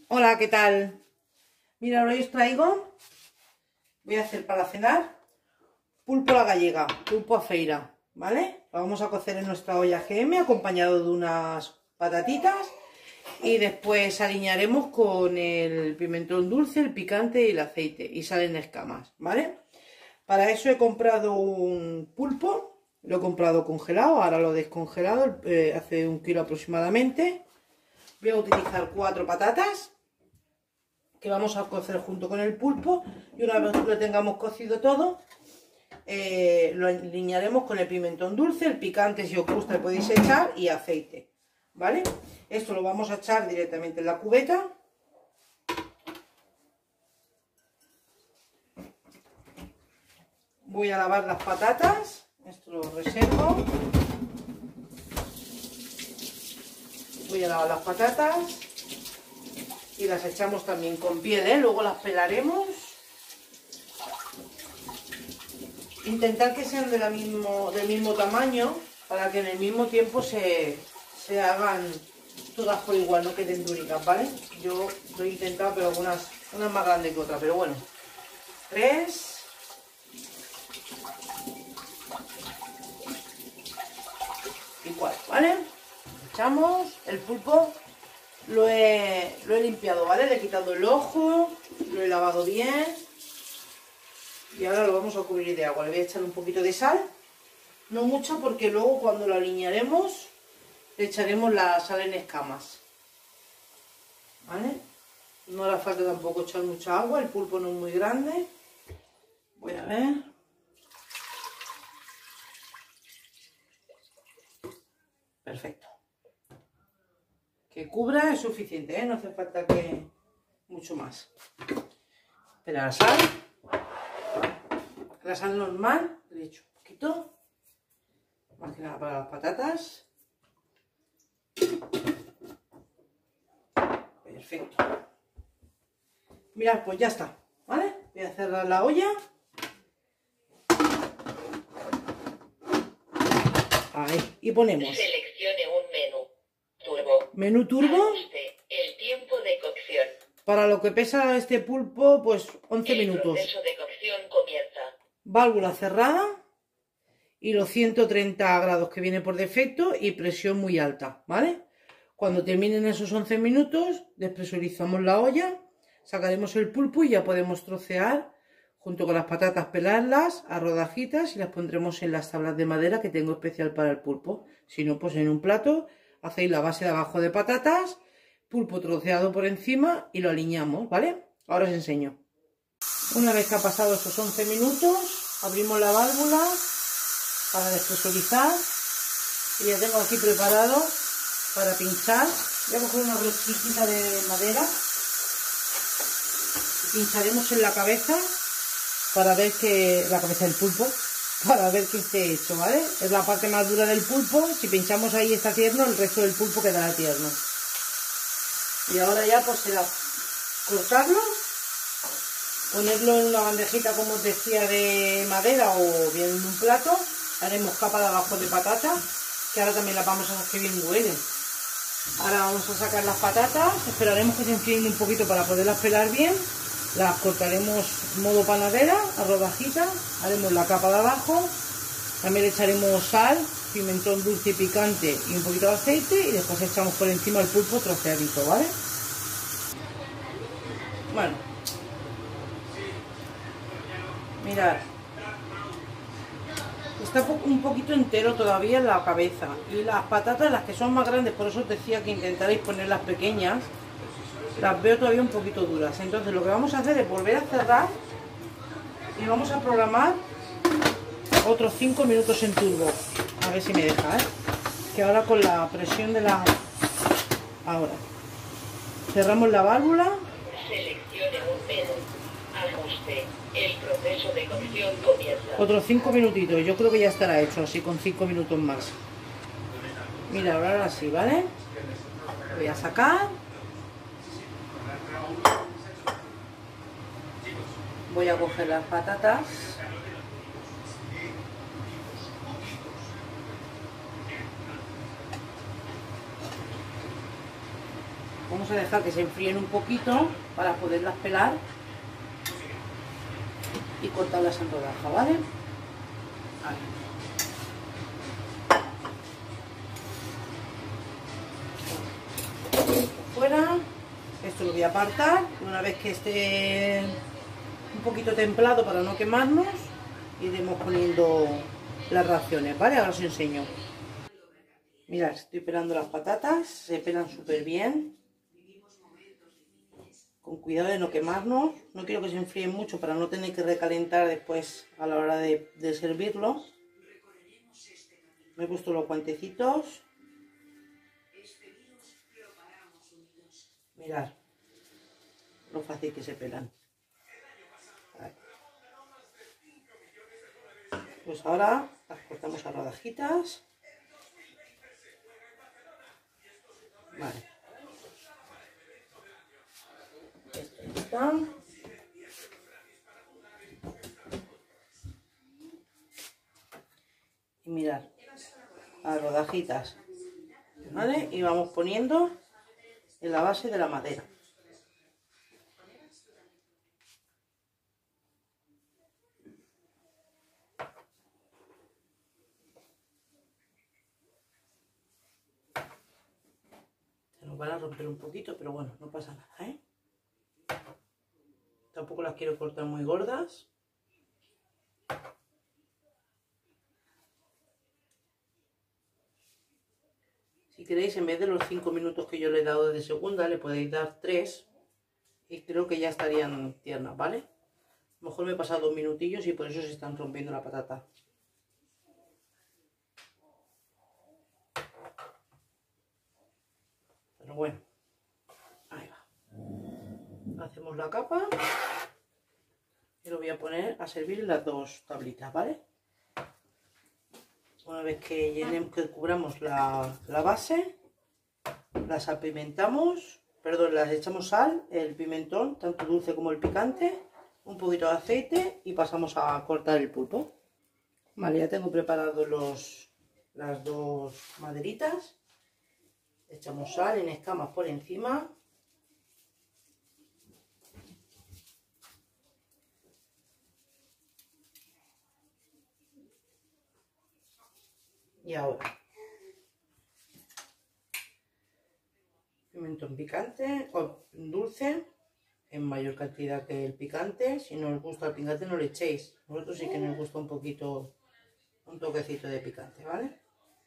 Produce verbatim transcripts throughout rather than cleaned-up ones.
Hola, ¿qué tal? Mira, hoy os traigo, voy a hacer para cenar pulpo a la gallega, pulpo a feira, ¿vale? Lo vamos a cocer en nuestra olla G M acompañado de unas patatitas y después aliñaremos con el pimentón dulce, el picante y el aceite y salen escamas, ¿vale? Para eso he comprado un pulpo, lo he comprado congelado, ahora lo he descongelado, eh, hace un kilo aproximadamente. Voy a utilizar cuatro patatas que vamos a cocer junto con el pulpo y una vez que lo tengamos cocido todo, eh, lo aliñaremos con el pimentón dulce, el picante si os gusta le podéis echar y aceite, ¿vale? Esto lo vamos a echar directamente en la cubeta. Voy a lavar las patatas, esto lo reservo. Voy a lavar las patatas y las echamos también con piel, ¿eh? Luego las pelaremos. Intentar que sean de la mismo, del mismo tamaño para que en el mismo tiempo se, se hagan todas por igual, no queden duritas, ¿vale? Yo lo he intentado, pero algunas unas más grandes que otras, pero bueno. Tres. Y cuatro, ¿vale? Echamos el pulpo. Lo he, lo he limpiado, ¿vale? Le he quitado el ojo, lo he lavado bien y ahora lo vamos a cubrir de agua. Le voy a echar un poquito de sal, no mucha porque luego cuando lo aliñaremos le echaremos la sal en escamas, ¿vale? No hará falta tampoco echar mucha agua, el pulpo no es muy grande. Voy a ver. Perfecto. Que cubra es suficiente, ¿eh? No hace falta que mucho más. Pero la sal, la sal normal, le he hecho un poquito, más que nada para las patatas. Perfecto. Mirad, pues ya está, ¿vale? Voy a cerrar la olla. Ahí, y ponemos. Seleccione un menú. Turbo. Menú turbo. Ajuste el tiempo de cocción. Para lo que pesa este pulpo, pues once el minutos. El proceso de cocción comienza. Válvula cerrada y los ciento treinta grados que viene por defecto y presión muy alta, ¿vale? Cuando terminen esos once minutos, despresurizamos la olla, sacaremos el pulpo y ya podemos trocear junto con las patatas, pelarlas a rodajitas y las pondremos en las tablas de madera que tengo especial para el pulpo. Si no, pues en un plato hacéis la base de abajo de patatas, pulpo troceado por encima y lo aliñamos, ¿vale? Ahora os enseño. Una vez que ha pasado esos once minutos, abrimos la válvula para despresurizar y ya tengo aquí preparado para pinchar. Voy a coger una brochita de madera y pincharemos en la cabeza para ver que la cabeza del pulpo, para ver que esté hecho, ¿vale? Es la parte más dura del pulpo. Si pinchamos ahí está tierno, el resto del pulpo quedará tierno. Y ahora ya pues será cortarlo, ponerlo en una bandejita como os decía de madera o bien en un plato. Haremos capa de abajo de patata, que ahora también las vamos a hacer que bien huelen. Ahora vamos a sacar las patatas, esperaremos que se enfríen un poquito para poderlas pelar bien. Las cortaremos modo panadera a rodajitas, haremos la capa de abajo, también le echaremos sal, pimentón dulce y picante y un poquito de aceite y después echamos por encima el pulpo troceadito, ¿vale? Bueno, mirad, está un poquito entero todavía en la cabeza y las patatas, las que son más grandes, por eso os decía que intentaréis ponerlas pequeñas, las veo todavía un poquito duras. Entonces lo que vamos a hacer es volver a cerrar y vamos a programar otros cinco minutos en turbo, a ver si me deja, ¿eh? Que ahora con la presión de la... ahora cerramos la válvula. Seleccione un menú. Ajuste el proceso de cocción comienza. Otros cinco minutitos, yo creo que ya estará hecho así con cinco minutos más. Mira, ahora sí, ¿vale? Voy a sacar. Voy a coger las patatas. Vamos a dejar que se enfríen un poquito para poderlas pelar y cortarlas en rodaja, ¿vale? Ahí. Fuera, esto lo voy a apartar. Una vez que esté un poquito templado para no quemarnos, iremos poniendo las raciones, ¿vale? Ahora os enseño. Mirad, estoy pelando las patatas, se pelan súper bien. Con cuidado de no quemarnos. No quiero que se enfríen mucho para no tener que recalentar después a la hora de, de servirlo. Me he puesto los guantecitos. Mirad lo fácil que se pelan. Ahí. Pues ahora las cortamos a rodajitas. Vale. Esto está. Y mirad, a rodajitas, ¿vale? Y vamos poniendo en la base de la madera. Se nos van a romper un poquito, pero bueno, no pasa nada, ¿eh? Tampoco las quiero cortar muy gordas. Si queréis, en vez de los cinco minutos que yo le he dado de segunda, le podéis dar tres. Y creo que ya estarían tiernas, ¿vale? A lo mejor me he pasado dos minutillos y por eso se están rompiendo la patata. Pero bueno, ahí va. Hacemos la capa. Y lo voy a poner a servir en las dos tablitas, ¿vale? Una vez que llenemos, que cubramos la, la base, las apimentamos, perdón, las echamos sal, el pimentón, tanto dulce como el picante, un poquito de aceite y pasamos a cortar el pulpo. Vale, ya tengo preparados los, las dos maderitas. Echamos sal en escamas por encima. Y ahora, pimentón picante o dulce, en mayor cantidad que el picante. Si no os gusta el picante no le echéis. Nosotros sí que nos gusta un poquito, un toquecito de picante, ¿vale?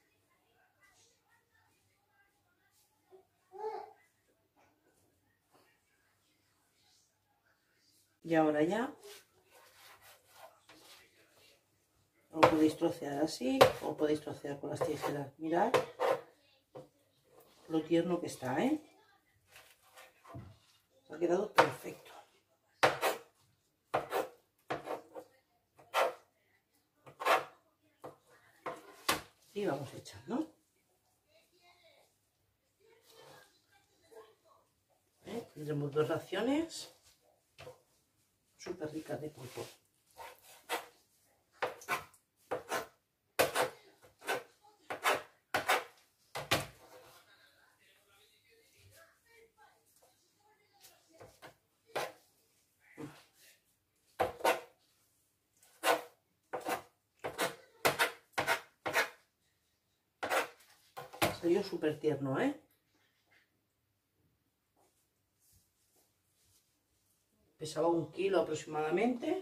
Y ahora ya lo podéis trocear así o podéis trocear con las tijeras. Mirad lo tierno que está, ¿eh? Ha quedado perfecto. Y vamos echando. ¿Eh? Tendremos dos raciones súper ricas de pulpo. Salió súper tierno, ¿eh? Pesaba un kilo aproximadamente.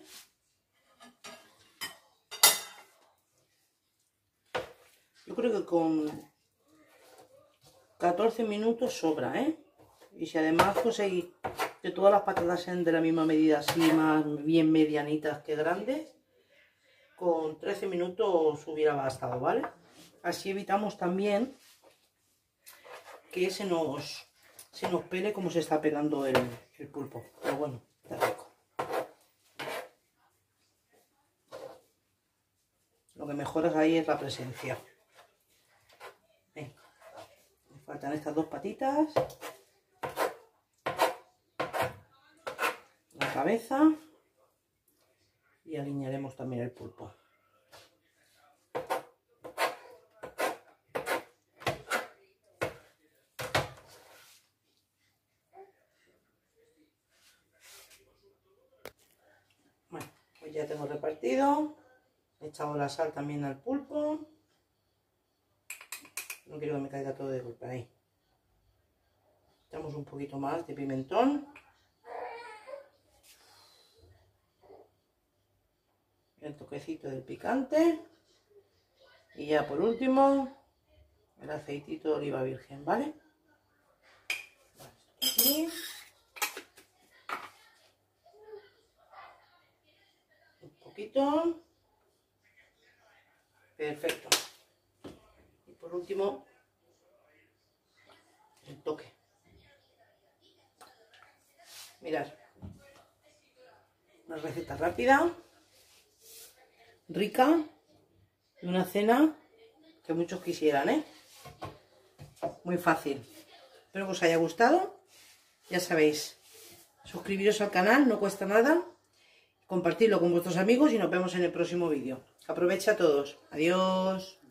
Yo creo que con catorce minutos sobra, ¿eh? Y si además conseguís que todas las patatas sean de la misma medida, así más bien medianitas que grandes, con trece minutos hubiera bastado, ¿vale? Así evitamos también que se nos, se nos pele como se está pelando el, el pulpo. Pero bueno, está rico. Lo que mejoras ahí es la presencia. Venga, me faltan estas dos patitas, la cabeza y alinearemos también el pulpo. ya tengo repartido. He echado la sal también al pulpo. No quiero que me caiga todo de golpe ahí. Echamos un poquito más de pimentón. El toquecito del picante. Y ya por último, el aceitito de oliva virgen, ¿vale? Aquí. Un poquito. Perfecto. Y por último, el toque. Mirad. Una receta rápida, rica, y una cena que muchos quisieran, ¿eh? Muy fácil. Espero que os haya gustado. Ya sabéis, suscribiros al canal, no cuesta nada. Compartirlo con vuestros amigos y nos vemos en el próximo vídeo. Aprovecha a todos. Adiós.